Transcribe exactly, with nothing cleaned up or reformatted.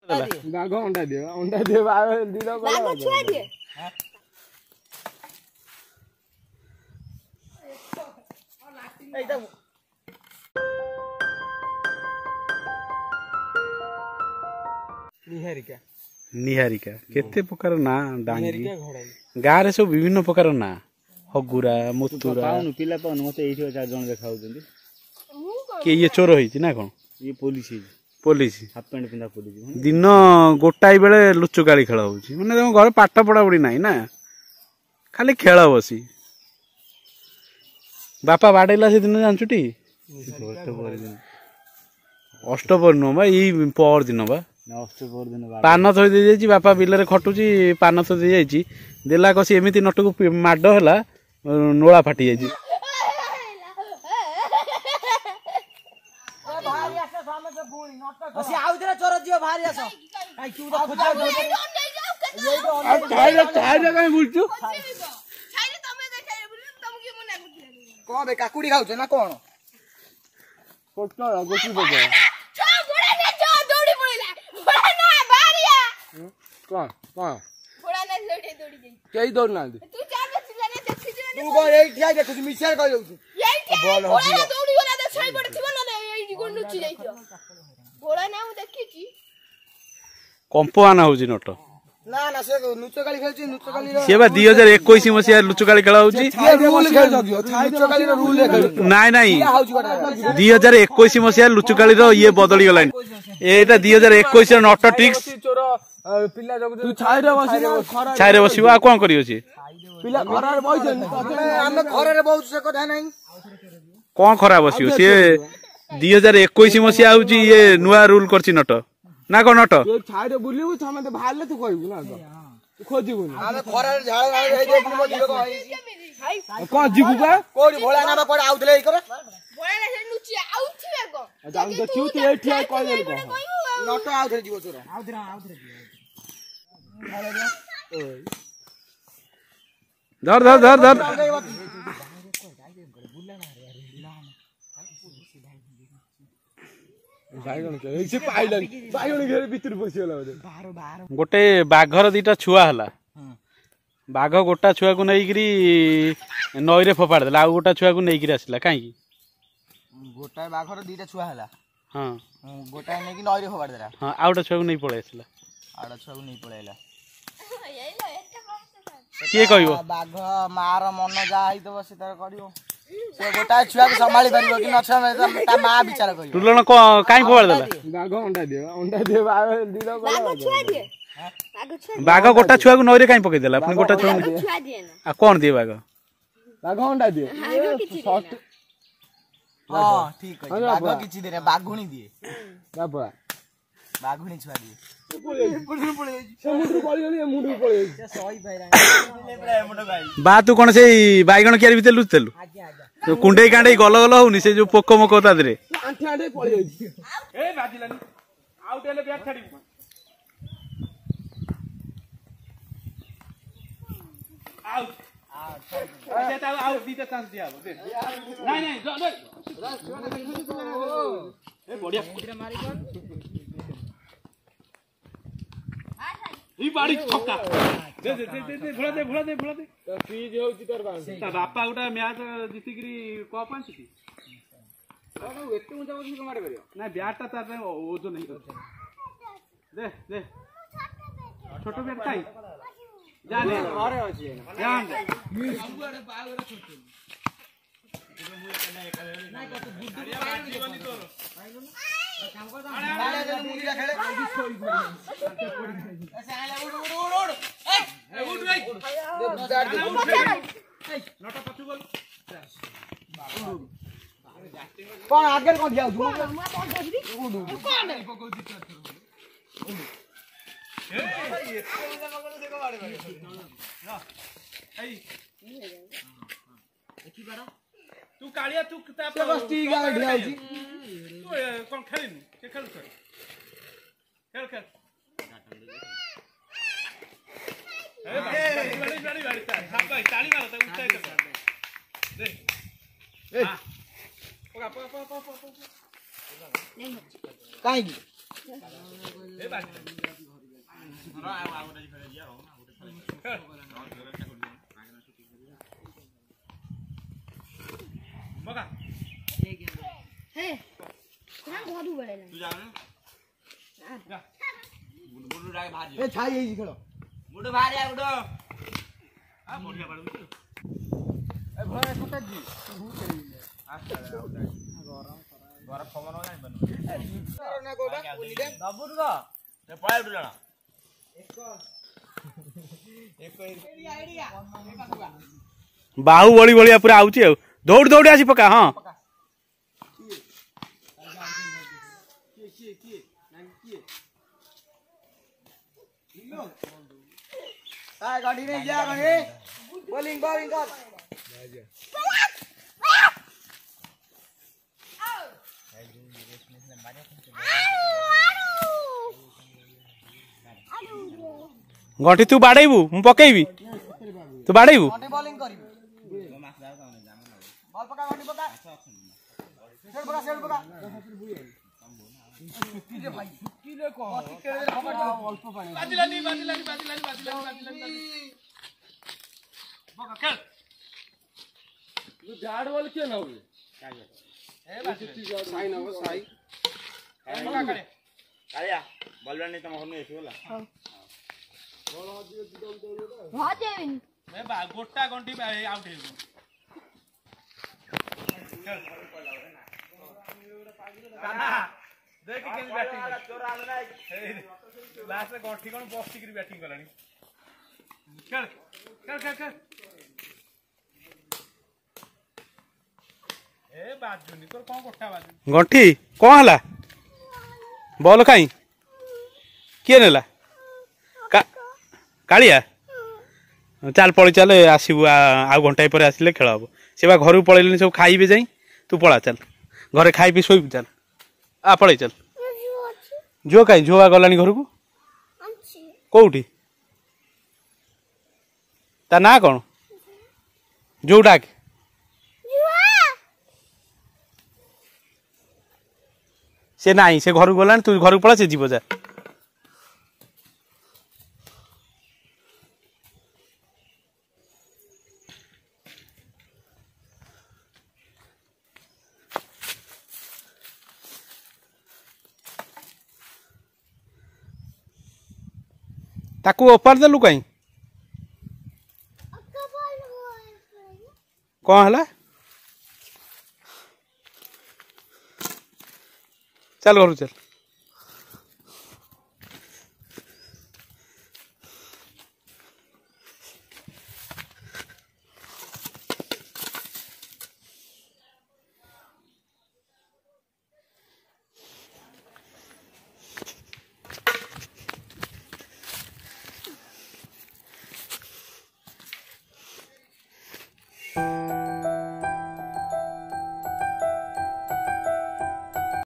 बाघ अंडा दिए अंडा दिए बाघ दिलो बाघ छुआ दिए निहारिका निहारिका केते प्रकार ना डांगी गाँ रे सब विभिन्न प्रकार ना हगुरा मुतुरा पाउनु पिला पाउनु मते एठी चार जण देखाउछन्ती के ये चोर होइछि ना कोन ये पुलिस पुलिस हाफ पैंट पिंदा पुलिस दिन गोटाई बेले लुचुकाली खेल होउछि माने तम घर पाठ पढ़ा पड़ी नाही ना खाली खेल बसी बापा बाडेला से दिन जानछुटी अष्टपर नो बा ई पर दिन बा अष्टपर दिन पान थई दे जाइछि बापा बिल रे खटुची पान थई दे जाइछि देला कसी एमिति नटकु माड होला नोळा फाटी जाइछि असी आउतरे चोर दियो भारी आस काई क्यू तो खोजा थाइले थाइले काई बुलछु छाइले तमे देखाइ बुलु तम के मना गुथिले कोन बे काकुडी खाउछ ना कोन कोटो गोटी बजे छो गोड़ा ने जो दौड़ी पड़िला गोड़ा ना बारिया कोन कोन गोड़ा ने दौड़ी दौड़ी गई केई दौड़ ना तू चार बचिला ने देखि जे तू को एई ठिया देखु मिछर कहि जाउछ एई बॉल हो गोड़ा दौड़ी गोला दे छई पड़ थिबो ना एई गोड़ नुची जाइछो गोड़ा ना मु देखिची कंपवाना होउछि नट ना ना से लुचकाली खेलछि लुचकाली से बा दो हज़ार इक्कीस मसिया लुचुकाली खेला होउछि रूल खेल जगियो लुचकाली रो रूल खेल नाइ नाइ दो हज़ार इक्कीस मसिया लुचुकाली रो ये बदली गलाइन एटा दो हज़ार इक्कीस रो नट ट्रिक्स चोर पिला जग तू छाइरे बसी खरा छाइरे बसिबा आ कोन करियो छी पिला खरा रे बइछन हम घर रे बहुत से कथा नहीं कोन खरा बसियो से दो हज़ार इक्कीस मसिया होउछि ये नुवा रूल करछि नट ना को नट ये छाइरे बुलिबु छमते भाले तू कहबु ना तो तू खोजिबु ना हम घर रे झाड़ झाड़ हे जे मो जीव को कोन जीबु बा कोडी भोला ना पड़ आउतले ई करे गोड़ा ने नुची आउथिबे को जाम तो क्यों तू एठिया कह देल को नट आउतले जीव चोर आउतरा आउतरा धर धर धर धर बाइगण के से पाइलन बाइगण घर भीतर पसिला गोटे बाघर दीटा छुआ हला बाघ गोटा छुआ को नईकरी नई रे फोपाड़ देला आ गोटा छुआ को नईकरी आसिला काई गोटा बाघर दीटा छुआ हला हां गोटा नै कि नई रे फोपाड़ देला हां आ गोटा छुआ को नै पळे आसिला आडा छुआ को नै पळैला के कहियो बाघ मार मन जा आइ तो बसे तार करियो से गोटा छुआ के संभाली परिबो कि न छमे ता मा विचार करियो टुलन को काई फोपाड़ देला बाघ अंडा दियो अंडा दियो बाघ दिलो बाघ छुआ दिए बाघ छुआ बाघ गोटा छुआ को नई रे काई पके देला अपन गोटा छुआ छुआ दिए ना आ कोन दिए बाघ बाघ अंडा दियो शॉर्ट हां ठीक है बाघ किछि दे रे बाघुणी दिए बाबा बाघुणी छुआ दिए बा तू कौन से बैगण क्यारी भीतर लुचलु कुंडे कांडे गल गल होनी से जो पोक मोक ता दरे आंठी आंठी पळै ए बाजिलानी आउट हेले बैट छाडी आउट आउट से ता आउट दीटा चांस दिया दे नहीं नहीं जो ए बढ़िया मारी कर ई बाड़ी छक्का दे दे दे दे भोला दे भोला दे भोला दे तो फ्रीज होउची तोर बांस ता बापा गोटा मैच जितिकरी कप आनछि बाबू एते मुजा बसी कमाडे करियो ना बैट ता तार ओजन नहीं कर दे दे छोटो बैट काई जा ले घरे अछि जान दे सबुआडे बागरे छोटो ना को तू गुड्डू पानी जीवनी तोर काम कर अरे मुंडी खेले सोई पड़ी ऐसे आले उड़ उड़ उड़ उड़ ए उड़ रे दे बुझाड़ दे नटा पछु बोल कोन आगे कोन दिया तू मैं कौन बोलबी उड़ उड़ कौन पकोजी कर ए ये तो मगलो देखो बाड़े बाड़े ना ए एकी बारा तू कालिया तू ता बस ठीक आ ढियाउची तू कोन खेलिन के खेल कर खेल खेल ए बड़ी बड़ी बड़ी साहब भाई ताली मारो तो उठे कर दे ए पका पका पका पका काई हे ना घरु बेले तू जाने जा बुडू बुडू डाके भाजी ଏ ଛାଇ ହେଇଛି ଖେଳ बुडू भारी आ बुडू आ बढ़िया पड़ू ଏ ଭୟ ସତାଜି आस्ता आउ जा गरम खबर जानि बनु ନା କୋଉଟା दबु तो ते पळा उठ जणा एक एक आइडिया बाहुबली भलिया पूरा आउची आ दौड़ दौड़ आसी पका हां काय गाड़ी नहीं जा गए बॉलिंग बॉलिंग कर गंठी तू बाड़ेबू मु पकेबी तू बाड़ेबू बॉलिंग करी बॉल पका गाड़ी पका सेट पका सेट पका किले भाई किले को केले खबर अल्प पानी बाजिलानी बाजिलानी बाजिलानी बाजिलानी बाजिलानी बका खेल तू झाड़ वाल के ना हुए ए बाजिलानी साई ना हो साई बका करे कालिया बलवा नहीं तम हमने एसो होला हां देविन ए बा गोटा गंटी आउट हे काना देख के बैटिंग चोरा आना लास्ट में गंठी कोन बस्ती की बैटिंग करलानी खेल खेल खेल खेल ए बाजुनी तोर कोन गोटा बाजू गंठी कौन हला बॉल खाई किए नेला का कालिया चल पड़ी चल आसबू आ घंटाए पर आसिले खेल हम से बा घर पलैले सब खाइबे जाई तू पड़ा चल घरे खाई पी शोब चल आ पड़े चल जो कहीं झुआ गलानी घर को कौटी ता ना कौन जो डाक से नहीं से घर गलानी तू घर पड़ा से जीव जा ताकू ओपार देलु कहीं कौन है चल घर चल।